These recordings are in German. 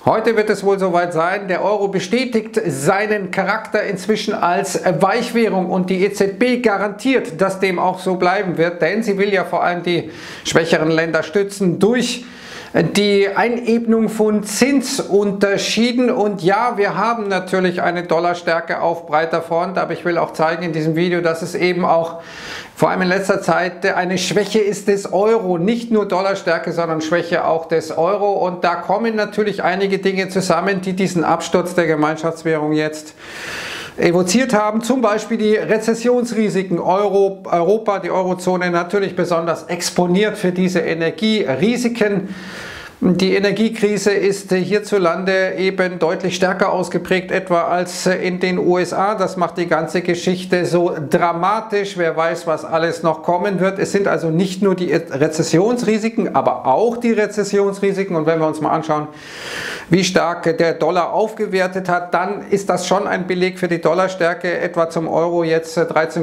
Heute wird es wohl soweit sein, der Euro bestätigt seinen Charakter inzwischen als Weichwährung und die EZB garantiert, dass dem auch so bleiben wird, denn sie will ja vor allem die schwächeren Länder stützen durch die Einebnung von Zinsunterschieden. Und ja, wir haben natürlich eine Dollarstärke auf breiter Front, aber ich will auch zeigen in diesem Video, dass es eben auch vor allem in letzter Zeit eine Schwäche ist des Euro, nicht nur Dollarstärke, sondern Schwäche auch des Euro. Und da kommen natürlich einige Dinge zusammen, die diesen Absturz der Gemeinschaftswährung jetzt evoziert haben, zum Beispiel die Rezessionsrisiken. Europa, die Eurozone natürlich besonders exponiert für diese Energierisiken. Die Energiekrise ist hierzulande eben deutlich stärker ausgeprägt etwa als in den USA. Das macht die ganze Geschichte so dramatisch. Wer weiß, was alles noch kommen wird. Es sind also nicht nur die Rezessionsrisiken, aber auch die Rezessionsrisiken. Und wenn wir uns mal anschauen, wie stark der Dollar aufgewertet hat, dann ist das schon ein Beleg für die Dollarstärke. Etwa zum Euro jetzt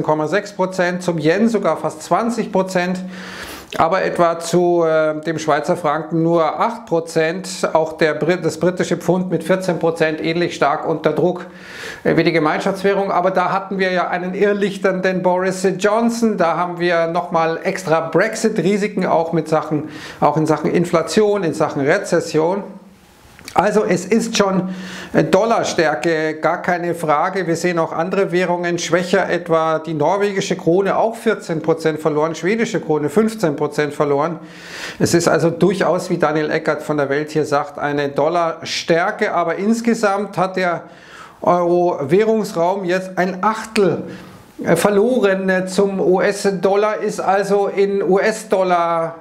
13,6%, zum Yen sogar fast 20%. Aber etwa zu dem Schweizer Franken nur 8%, auch das britische Pfund mit 14% ähnlich stark unter Druck wie die Gemeinschaftswährung. Aber da hatten wir ja einen irrlichternden Boris Johnson, da haben wir nochmal extra Brexit-Risiken auch in Sachen Inflation, in Sachen Rezession. Also es ist schon Dollarstärke, gar keine Frage. Wir sehen auch andere Währungen schwächer, etwa die norwegische Krone auch 14% verloren, schwedische Krone 15% verloren. Es ist also durchaus, wie Daniel Eckert von der Welt hier sagt, eine Dollarstärke, aber insgesamt hat der Euro-Währungsraum jetzt ein Achtel verloren zum US-Dollar, ist also in US-Dollar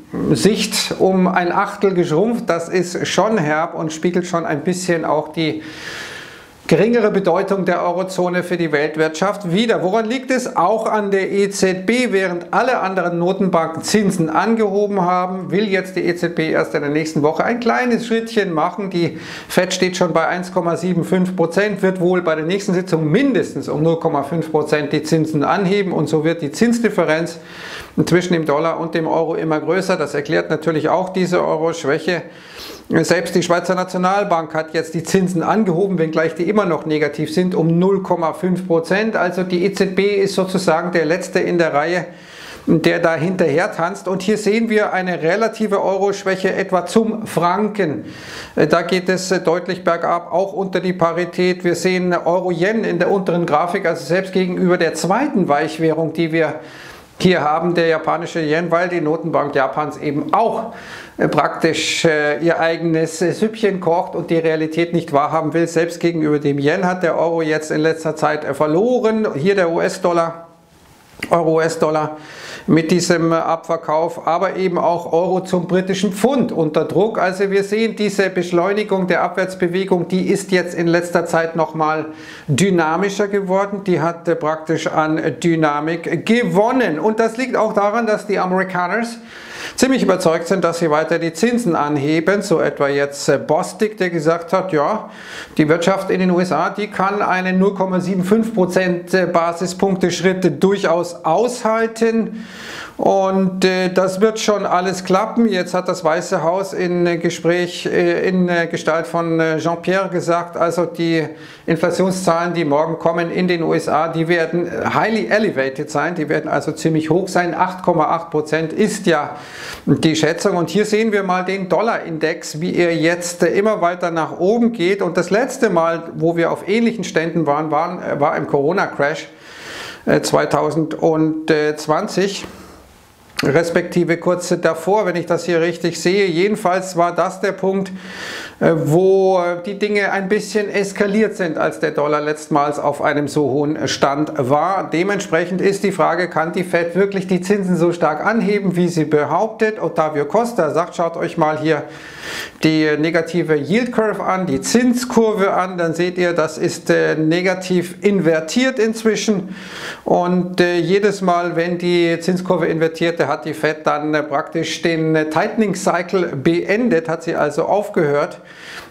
Sicht um ein Achtel geschrumpft. Das ist schon herb und spiegelt schon ein bisschen auch die geringere Bedeutung der Eurozone für die Weltwirtschaft wider. Woran liegt es? Auch an der EZB. Während alle anderen Notenbanken Zinsen angehoben haben, will jetzt die EZB erst in der nächsten Woche ein kleines Schrittchen machen. Die FED steht schon bei 1,75%, wird wohl bei der nächsten Sitzung mindestens um 0,5% die Zinsen anheben und so wird die Zinsdifferenz zwischen dem Dollar und dem Euro immer größer. Das erklärt natürlich auch diese Euro-Schwäche. Selbst die Schweizer Nationalbank hat jetzt die Zinsen angehoben, wenngleich die immer noch negativ sind, um 0,5%. Also die EZB ist sozusagen der Letzte in der Reihe, der da hinterher tanzt. Und hier sehen wir eine relative Euro-Schwäche etwa zum Franken. Da geht es deutlich bergab, auch unter die Parität. Wir sehen Euro-Yen in der unteren Grafik, also selbst gegenüber der zweiten Weichwährung, die wir hier haben, der japanische Yen, weil die Notenbank Japans eben auch praktisch ihr eigenes Süppchen kocht und die Realität nicht wahrhaben will. Selbst gegenüber dem Yen hat der Euro jetzt in letzter Zeit verloren. Hier der US-Dollar, Euro-US-Dollar mit diesem Abverkauf, aber eben auch Euro zum britischen Pfund unter Druck. Also wir sehen diese Beschleunigung der Abwärtsbewegung, die ist jetzt in letzter Zeit nochmal dynamischer geworden. Die hat praktisch an Dynamik gewonnen. Und das liegt auch daran, dass die Amerikaner ziemlich überzeugt sind, dass sie weiter die Zinsen anheben. So etwa jetzt Bostic, der gesagt hat, ja, die Wirtschaft in den USA, die kann einen 0,75% Basispunkte Schritte durchaus aushalten. Und das wird schon alles klappen. Jetzt hat das Weiße Haus in Gespräch in Gestalt von Jean-Pierre gesagt, also die Inflationszahlen, die morgen kommen in den USA, die werden highly elevated sein, die werden also ziemlich hoch sein. 8,8% ist ja die Schätzung. Und hier sehen wir mal den Dollarindex, wie er jetzt immer weiter nach oben geht. Und das letzte Mal, wo wir auf ähnlichen Ständen waren, war im Corona-Crash 2020. Respektive kurz davor, wenn ich das hier richtig sehe. Jedenfalls war das der Punkt, wo die Dinge ein bisschen eskaliert sind, als der Dollar letztmals auf einem so hohen Stand war. Dementsprechend ist die Frage, kann die Fed wirklich die Zinsen so stark anheben, wie sie behauptet? Ottavio Costa sagt, schaut euch mal hier die negative Yield Curve an, die Zinskurve an, dann seht ihr, das ist negativ invertiert inzwischen und jedes Mal, wenn die Zinskurve invertierte, hat die Fed dann praktisch den Tightening Cycle beendet, hat sie also aufgehört,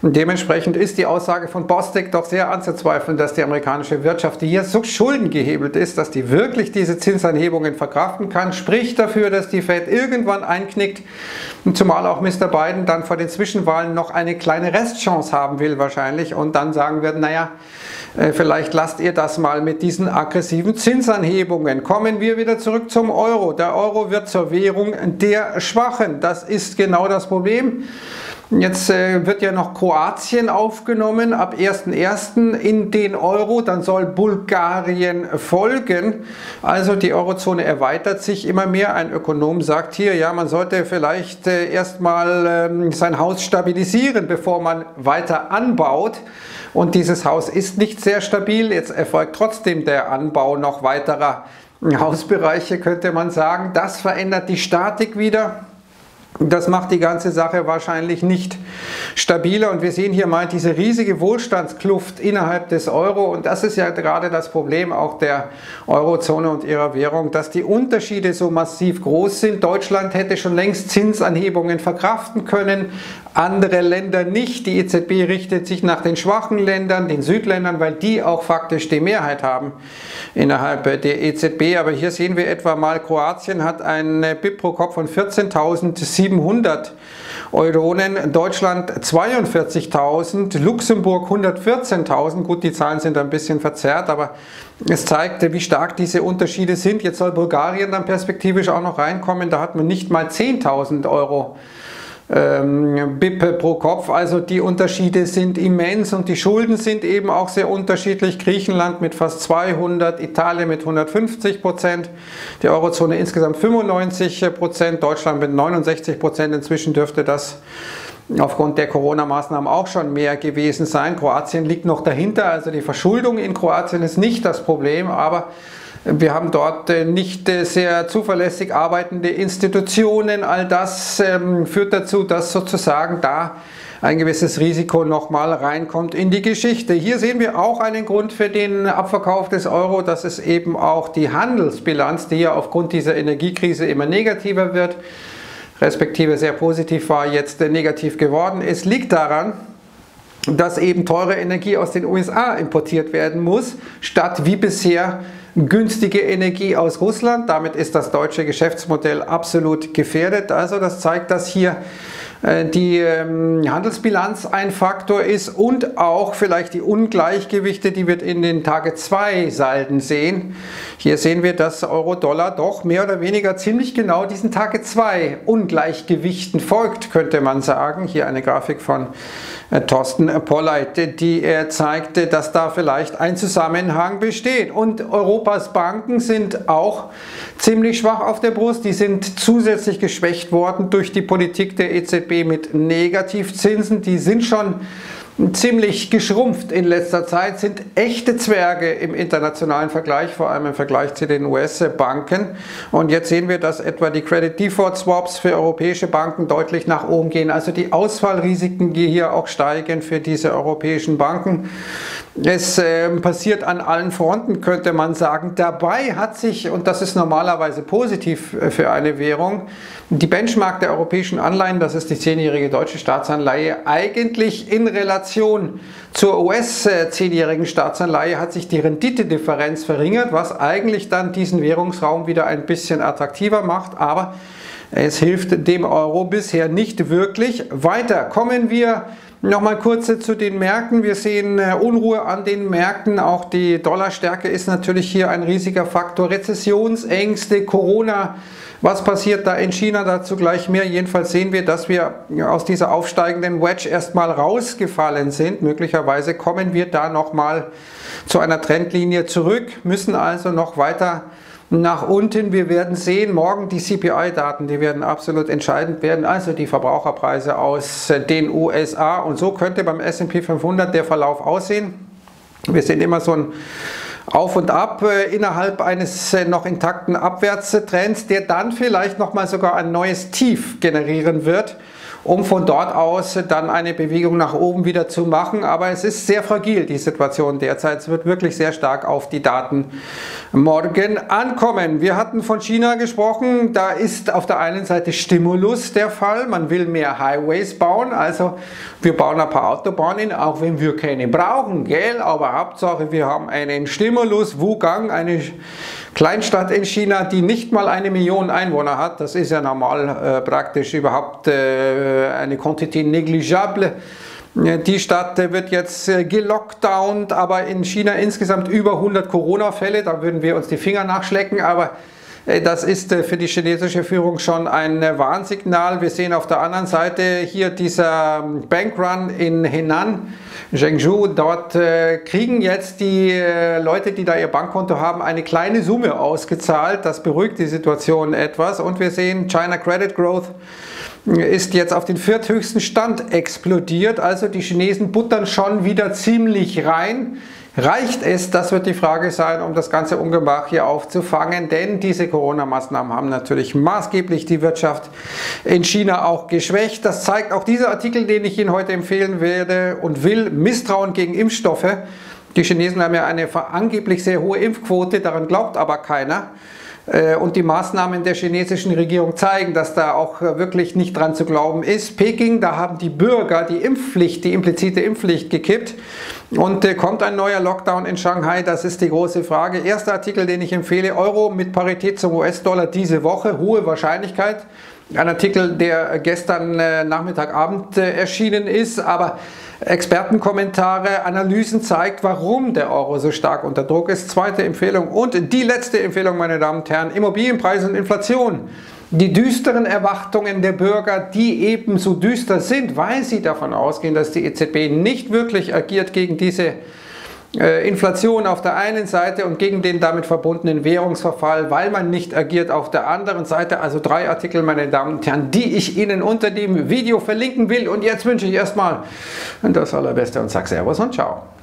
Dementsprechend ist die Aussage von Bostic doch sehr anzuzweifeln, dass die amerikanische Wirtschaft, die hier so schuldengehebelt ist, dass die wirklich diese Zinsanhebungen verkraften kann, spricht dafür, dass die Fed irgendwann einknickt, zumal auch Mr. Biden dann vor den Zwischenwahlen noch eine kleine Restchance haben will wahrscheinlich und dann sagen wird, naja, vielleicht lasst ihr das mal mit diesen aggressiven Zinsanhebungen. Kommen wir wieder zurück zum Euro. Der Euro wird zur Währung der Schwachen. Das ist genau das Problem. Jetzt wird ja noch Kroatien aufgenommen ab 1.1. in den Euro, dann soll Bulgarien folgen. Also die Eurozone erweitert sich immer mehr. Ein Ökonom sagt hier, ja, man sollte vielleicht erstmal sein Haus stabilisieren, bevor man weiter anbaut. Und dieses Haus ist nicht sehr stabil. Jetzt erfolgt trotzdem der Anbau noch weiterer Hausbereiche, könnte man sagen. Das verändert die Statik wieder. Das macht die ganze Sache wahrscheinlich nicht stabiler und wir sehen hier mal diese riesige Wohlstandskluft innerhalb des Euro und das ist ja gerade das Problem auch der Eurozone und ihrer Währung, dass die Unterschiede so massiv groß sind. Deutschland hätte schon längst Zinsanhebungen verkraften können, andere Länder nicht. Die EZB richtet sich nach den schwachen Ländern, den Südländern, weil die auch faktisch die Mehrheit haben innerhalb der EZB. Aber hier sehen wir etwa mal, Kroatien hat ein BIP pro Kopf von 14.700 Euronen, Deutschland 42.000, Luxemburg 114.000. Gut, die Zahlen sind ein bisschen verzerrt, aber es zeigt, wie stark diese Unterschiede sind. Jetzt soll Bulgarien dann perspektivisch auch noch reinkommen, da hat man nicht mal 10.000 Euro BIP pro Kopf, also die Unterschiede sind immens und die Schulden sind eben auch sehr unterschiedlich. Griechenland mit fast 200, Italien mit 150%, die Eurozone insgesamt 95%, Deutschland mit 69%. Inzwischen dürfte das aufgrund der Corona-Maßnahmen auch schon mehr gewesen sein. Kroatien liegt noch dahinter, also die Verschuldung in Kroatien ist nicht das Problem, aber wir haben dort nicht sehr zuverlässig arbeitende Institutionen. All das führt dazu, dass sozusagen da ein gewisses Risiko nochmal reinkommt in die Geschichte. Hier sehen wir auch einen Grund für den Abverkauf des Euro, dass es eben auch die Handelsbilanz, die ja aufgrund dieser Energiekrise immer negativer wird, respektive sehr positiv war, jetzt negativ geworden ist, liegt daran, dass eben teure Energie aus den USA importiert werden muss, statt wie bisher günstige Energie aus Russland. Damit ist das deutsche Geschäftsmodell absolut gefährdet. Also das zeigt, dass hier die Handelsbilanz ein Faktor ist und auch vielleicht die Ungleichgewichte, die wir in den Tage-2-Salden sehen. Hier sehen wir, dass Euro-Dollar doch mehr oder weniger ziemlich genau diesen Tage-2-Ungleichgewichten folgt, könnte man sagen. Hier eine Grafik von Thorsten Polleit, die zeigte, dass da vielleicht ein Zusammenhang besteht. Und Europas Banken sind auch ziemlich schwach auf der Brust. Die sind zusätzlich geschwächt worden durch die Politik der EZB mit Negativzinsen. Die sind schon ziemlich geschrumpft in letzter Zeit, sind echte Zwerge im internationalen Vergleich, vor allem im Vergleich zu den US-Banken. Und jetzt sehen wir, dass etwa die Credit Default Swaps für europäische Banken deutlich nach oben gehen. Also die Ausfallrisiken, die hier auch steigen für diese europäischen Banken. Es passiert an allen Fronten, könnte man sagen. Dabei hat sich, und das ist normalerweise positiv für eine Währung, die Benchmark der europäischen Anleihen, das ist die 10-jährige deutsche Staatsanleihe, eigentlich in Relation zur US-10-jährigen Staatsanleihe hat sich die Renditedifferenz verringert, was eigentlich dann diesen Währungsraum wieder ein bisschen attraktiver macht, aber es hilft dem Euro bisher nicht wirklich weiter. Kommen wir nochmal kurz zu den Märkten. Wir sehen Unruhe an den Märkten. Auch die Dollarstärke ist natürlich hier ein riesiger Faktor. Rezessionsängste, Corona. Was passiert da in China? Dazu gleich mehr. Jedenfalls sehen wir, dass wir aus dieser aufsteigenden Wedge erstmal rausgefallen sind. Möglicherweise kommen wir da nochmal zu einer Trendlinie zurück, müssen also noch weiter nach unten. Wir werden sehen, morgen die CPI-Daten, die werden absolut entscheidend werden, also die Verbraucherpreise aus den USA. Und so könnte beim S&P 500 der Verlauf aussehen. Wir sehen immer so ein Auf und Ab innerhalb eines noch intakten Abwärtstrends, der dann vielleicht nochmal sogar ein neues Tief generieren wird. um von dort aus dann eine Bewegung nach oben wieder zu machen. Aber es ist sehr fragil, die Situation derzeit. Es wird wirklich sehr stark auf die Daten morgen ankommen. Wir hatten von China gesprochen. Da ist auf der einen Seite Stimulus der Fall. Man will mehr Highways bauen. Also wir bauen ein paar Autobahnen, auch wenn wir keine brauchen, gell? Aber Hauptsache wir haben einen Stimulus. Wugang, eine Kleinstadt in China, die nicht mal 1 Million Einwohner hat. Das ist ja normal praktisch überhaupt eine Quantité négligeable. Die Stadt wird jetzt gelockdownt, aber in China insgesamt über 100 Corona-Fälle. Da würden wir uns die Finger nachschlecken, aber das ist für die chinesische Führung schon ein Warnsignal. Wir sehen auf der anderen Seite hier dieser Bankrun in Henan, Zhengzhou. Dort kriegen jetzt die Leute, die da ihr Bankkonto haben, eine kleine Summe ausgezahlt. Das beruhigt die Situation etwas. Und wir sehen, China Credit Growth ist jetzt auf den vierthöchsten Stand explodiert. Also die Chinesen buttern schon wieder ziemlich rein. Reicht es, das wird die Frage sein, um das ganze Ungemach hier aufzufangen, denn diese Corona-Maßnahmen haben natürlich maßgeblich die Wirtschaft in China auch geschwächt. Das zeigt auch dieser Artikel, den ich Ihnen heute empfehlen werde und will, Misstrauen gegen Impfstoffe. Die Chinesen haben ja eine angeblich sehr hohe Impfquote, daran glaubt aber keiner. Und die Maßnahmen der chinesischen Regierung zeigen, dass da auch wirklich nicht dran zu glauben ist. Peking, da haben die Bürger die Impfpflicht, die implizite Impfpflicht gekippt. Und kommt ein neuer Lockdown in Shanghai? Das ist die große Frage. Erster Artikel, den ich empfehle, Euro mit Parität zum US-Dollar diese Woche, hohe Wahrscheinlichkeit. Ein Artikel, der gestern Nachmittagabend erschienen ist, aber Expertenkommentare, Analysen zeigt, warum der Euro so stark unter Druck ist. Zweite Empfehlung und die letzte Empfehlung, meine Damen und Herren, Immobilienpreise und Inflation. Die düsteren Erwartungen der Bürger, die ebenso düster sind, weil sie davon ausgehen, dass die EZB nicht wirklich agiert gegen diese Inflation auf der einen Seite und gegen den damit verbundenen Währungsverfall, weil man nicht agiert auf der anderen Seite. Also 3 Artikel, meine Damen und Herren, die ich Ihnen unter dem Video verlinken will. Und jetzt wünsche ich erstmal das Allerbeste und sage Servus und Ciao.